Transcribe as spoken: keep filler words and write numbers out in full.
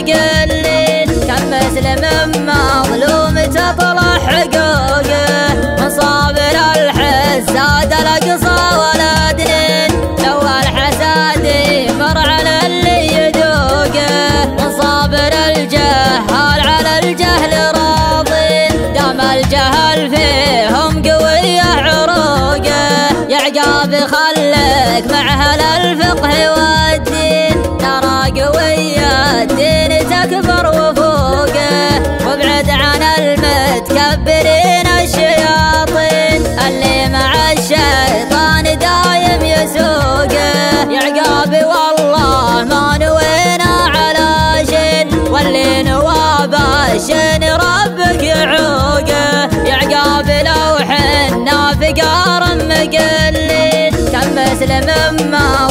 مقلين، كم مسلم مظلوم تطلع حقوقه، من صابر الحساد الاقصى ولا دنين، لو الحساد يمر على اللي يذوقه، من صابر الجهال على الجهل راضين، دام الجهل فيهم قوية عروقه، يا عقاب خلك مع اهل الفقه والدين، ترى قوية الدين تكبر وفوقه، وابعد عن المتكبرين الشياطين، اللي مع الشيطان دايم يسوقه، يا عقابي والله ما نوينا على شين، واللي نوى بالشين ربك يعوقه، يا عقابي لو حنا فقار مقلين، كم مسلم ما